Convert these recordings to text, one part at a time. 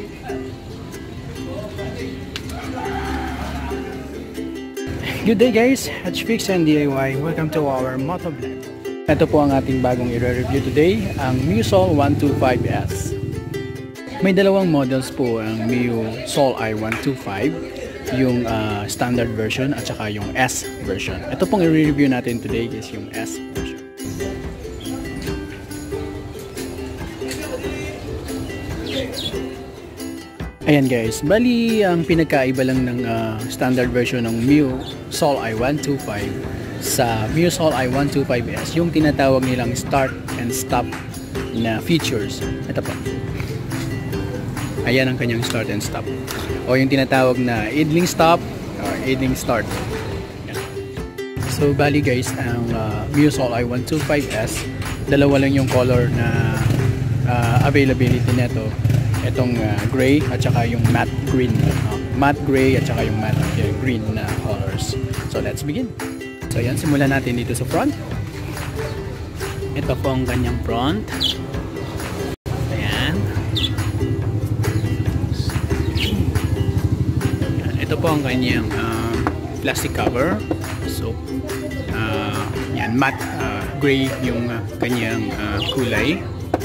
Good day guys, Hatchfix and DIY. Welcome to our motovlog. Ito po ang ating bagong i-review today, ang MIUSOL 125S. May dalawang models po ang MIUSOL i125, yung standard version at saka yung S version. Ito pong i-review natin today is yung S version. Ayan guys, bali ang pinagkaiba lang ng standard version ng MIUSOL i125 sa MIUSOL i125S, yung tinatawag nilang start and stop na features. Ito po. Ayan ang kanyang start and stop. O yung tinatawag na idling stop or idling start. Ayan. So bali guys, ang MIUSOL i125S, dalawa lang yung color na availability nito. Itong gray at saka yung matte green, matte gray at saka yung matte green na colors. So let's begin. So yan, simulan natin dito sa front. Ito po ang kanyang front. Ayan. Ito po ang kanyang plastic cover. So yan, matte gray yung kanyang kulay.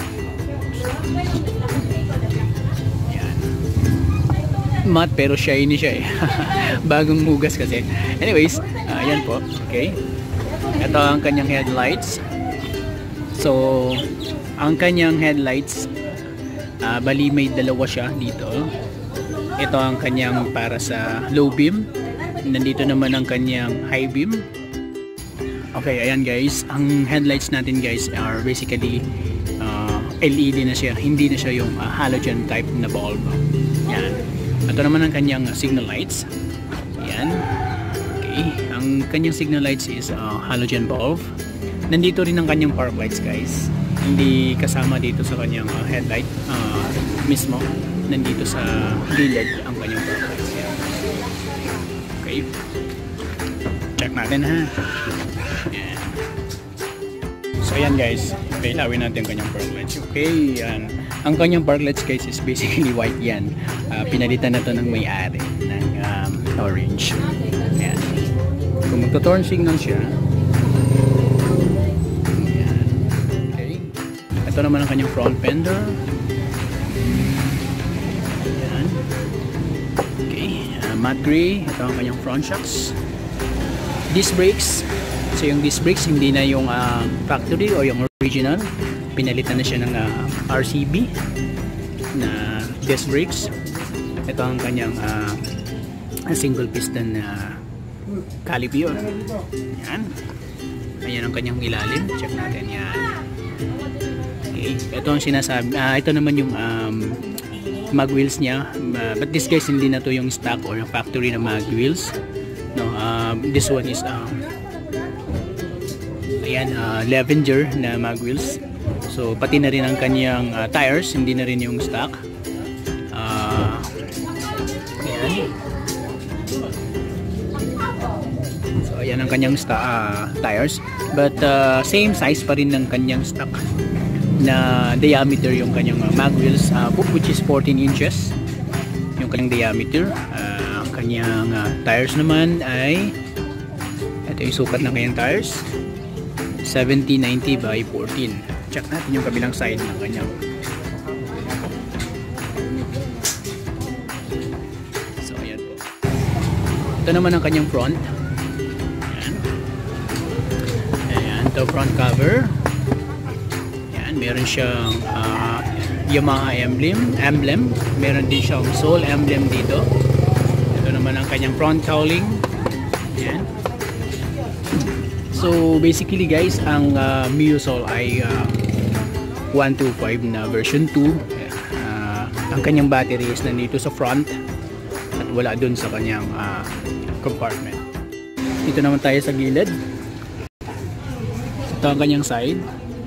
Matte pero shiny siya eh. Bagong hugas kasi. Anyways, ayan po. Okay. Ito ang kanyang headlights. So, ang kanyang headlights, bali may dalawa siya dito. Ito ang kanyang para sa low beam. Nandito naman ang kanyang high beam. Okay, ayan guys. Ang headlights natin guys are basically LED na siya. Hindi na siya yung halogen type na bulb. Yan. Ito naman ang kanyang signal lights. Ayan. Okay. Ang kanyang signal lights is halogen bulb. Nandito rin ang kanyang park lights guys. Hindi kasama dito sa kanyang headlight mismo. Nandito sa gilid ang kanyang park lights. Ayan. Okay. Check natin ha. Ayan. So ayan guys. Ilawin natin ang kanyang park lights. Okay. Ayan. Ang kanyang park lights guys is basically white yan. Pinalitan na to ng may-ari ng orange. Ayan. Kung magto-turn signal siya. Ayan. Okay. Ito naman ang kanyang front fender. Ayan. Okay. Matte gray. Ito ang kanyang front shocks. Disc brakes. So yung disc brakes hindi na yung factory o yung original. Pinalitan na siya ng RCB na disc brakes. Ito ang kanyang single piston na caliper. Yan. Ayan ang kanyang ilalim. Check natin yan. Okay. Ito ang sinasabi. Ito naman yung mag wheels niya. But this guys hindi na to yung stock or yung factory na mag wheels. No, this one is ayan, Levenger na mag wheels. So pati na rin ang kanyang tires, hindi na rin yung stock. Ayan. So ayan ang kanyang tires, but same size pa rin ng kanyang stock na diameter yung kanyang mag wheels, which is 14 inches yung kanyang diameter. Ang kanyang tires naman ay ito yung sukat ng kanyang tires, 70-90 by 14. Check natin yung kabilang side ng kanyang. So ayan po. Ito naman ang kanyang front. Ayan. Ayan, ito front cover. Ayan, meron siyang Yamaha emblem. Meron din siyang SOL emblem dito. Ito naman ang kanyang front cowling. Ayan. So basically guys, ang MIUSOL ay 125 na version 2. Ang kanyang battery is nandito sa front at wala dun sa kanyang compartment. Dito naman tayo sa gilid. Ito ang kanyang side.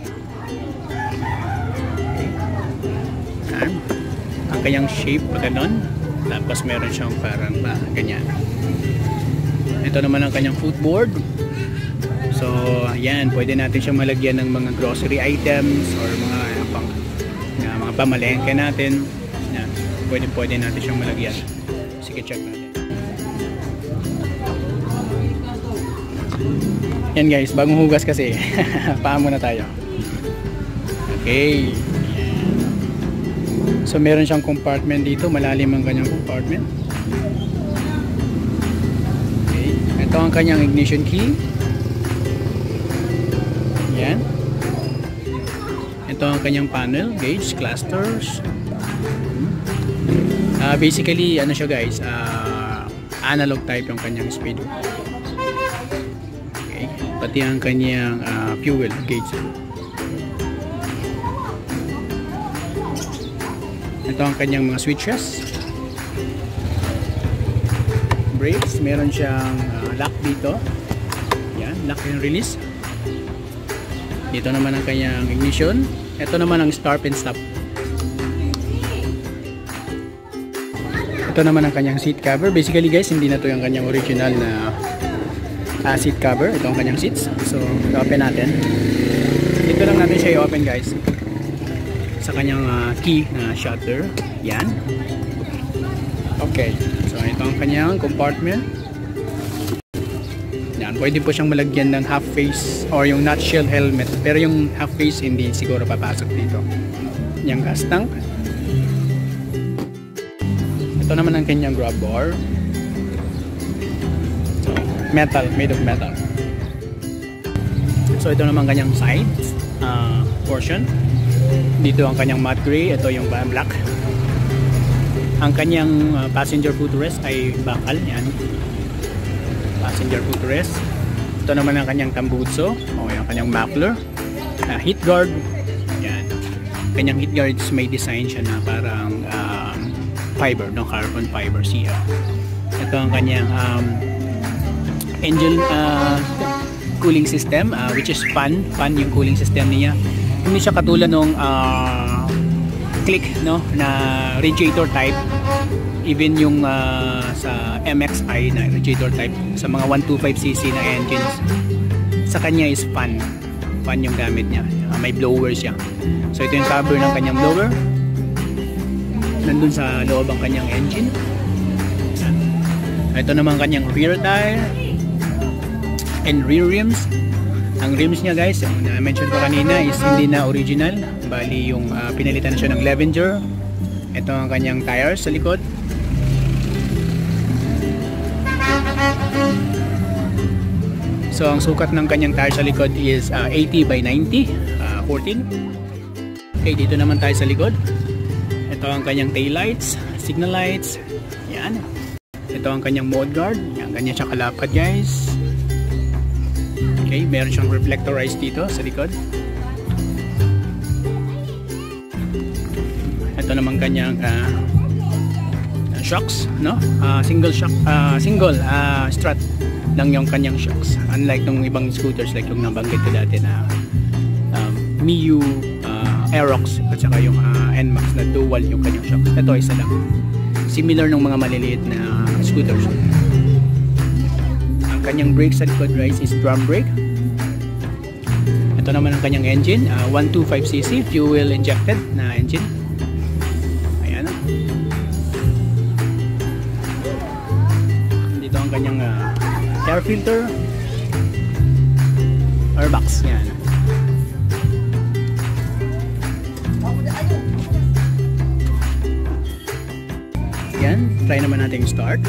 Okay. Ang kanyang shape ganun. Tapos meron siyang parang ganyan. Ito naman ang kanyang footboard. So, ayan, pwede natin siyang malagyan ng mga grocery items or mga pamalengke natin. Ayan. pwede natin siyang malagyan. Sige, check natin. Yan guys, bagong hugas kasi. Paa muna tayo. Okay. So meron siyang compartment dito, malalim ang kanyang compartment. Okay. Ito ang kanyang ignition key. Yan. Ito ang kanyang panel, gauge, clusters. Basically, ano siya guys, analog type yung kanyang speed. Okay. Pati ang kanyang fuel gauge. Ito ang kanyang mga switches. Brakes, meron siyang lock dito. Yan, lock and release. Dito naman ang kanyang ignition. Ito naman ang start and stop. Ito naman ang kanyang seat cover. Basically guys, hindi na to yung kanyang original na seat cover. Ito ang kanyang seats. So, i-open natin. Dito lang natin siya i-open guys. Sa kanyang key na shutter. Yan. Okay. So, ito ang kanyang compartment. Yan. Pwede po siyang malagyan ng half face or yung nutshell helmet. Pero yung half face hindi siguro papasok dito. Yung gas tank. Ito naman ang kanyang grab bar. So, metal. Made of metal. So, ito naman kanyang side portion. Dito ang kanyang matte gray, ito yung black. Ang kanyang passenger footrest ay bakal, yan. Passenger footrest. Ito naman ang kanyang tambuzo, o yung kanyang muffler. Heat guard, yan. Kanyang heat guards may design siya na parang fiber, no, carbon fiber siya. Ito ang kanyang engine cooling system, which is fan yung cooling system niya. Hindi siya katulad nung click, no, na radiator type. Even yung sa MXI na radiator type sa mga 125cc na engines, sa kanya is fan yung gamit niya. May blower siya. So ito yung cover ng kanyang blower. Nandun sa loob ang kanyang engine. Ito naman kanyang rear tire and rear rims. Ang rims niya guys, yung na-mention ko kanina is hindi na original. Bali yung pinalitan na siya ng Levenger. Ito ang kanyang tires sa likod. So ang sukat ng kanyang tires sa likod is 80 by 90, 14. Okay, dito naman tayo sa likod. Ito ang kanyang tail lights, signal lights. Yan. Ito ang kanyang mode guard. Yan, ganyan siya kalapad guys. Okay, meron siyang reflectorized dito sa likod. Ito naman kanyang shocks, no? Single shock, single strut lang yung kanyang shocks. Unlike ng ibang scooters like yung nabanggit ko dati na Miu, Aerox at saka yung NMAX na dual yung kanyang shocks. Ito isa lang. Similar ng mga maliliit na scooters. Kanyang brake sa likod guys is drum brake. Ito naman ang kanyang engine, 125cc fuel injected na engine. Ayan. Dito ang kanyang air filter, airbox. Yan. Yan, try naman natin start.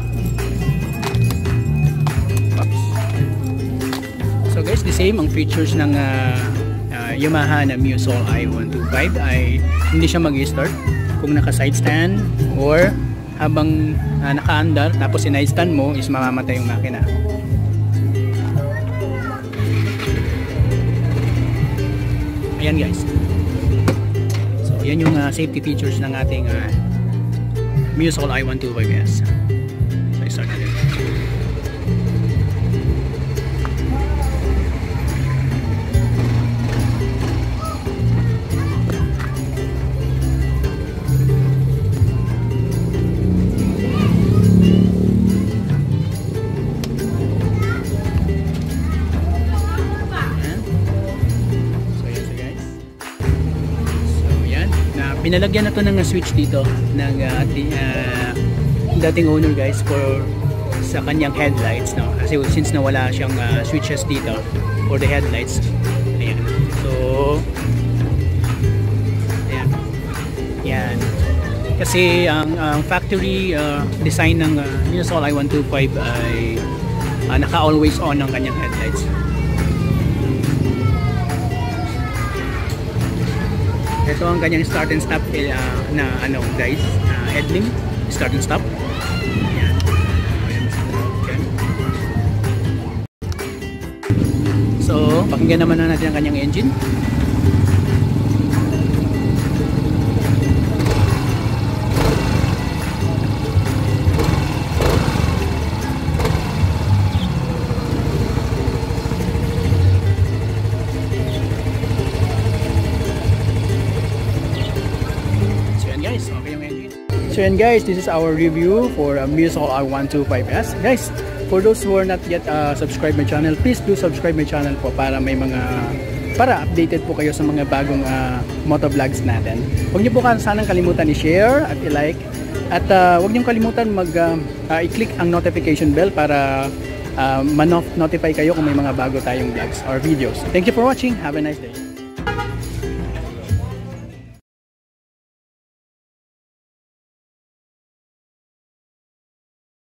So guys, the same ang features ng Yamaha na Miu Soul i125 ay hindi siya mag-start kung naka-side stand or habang naka-andar tapos sinide stand mo is mamamatay yung makina. Ayan guys. So yan yung safety features ng ating Miu Soul i125S. So i-start natin. pinalagyan na to ng switch dito ng dating owner guys for sa kanyang headlights, no? Kasi since nawala siyang switches dito for the headlights. Ayan. So ayan. Yan. Kasi ang factory design ng Minnesol i125 ay naka always on ng kanyang headlights. Ito ang kanyang start and stop na ano guys, headlamp, start and stop. Ayan. Ayan. So, pakinggan naman natin ang kanyang engine. So yan guys, this is our review for Minnesol i125S. Guys, for those who are not yet subscribed my channel, please do subscribe my channel po para updated po kayo sa mga bagong motovlogs natin. Huwag niyo po sanang kalimutan i-share at i-like. At huwag niyo kalimutan i-click ang notification bell para ma-notify kayo kung may mga bago tayong vlogs or videos. Thank you for watching. Have a nice day.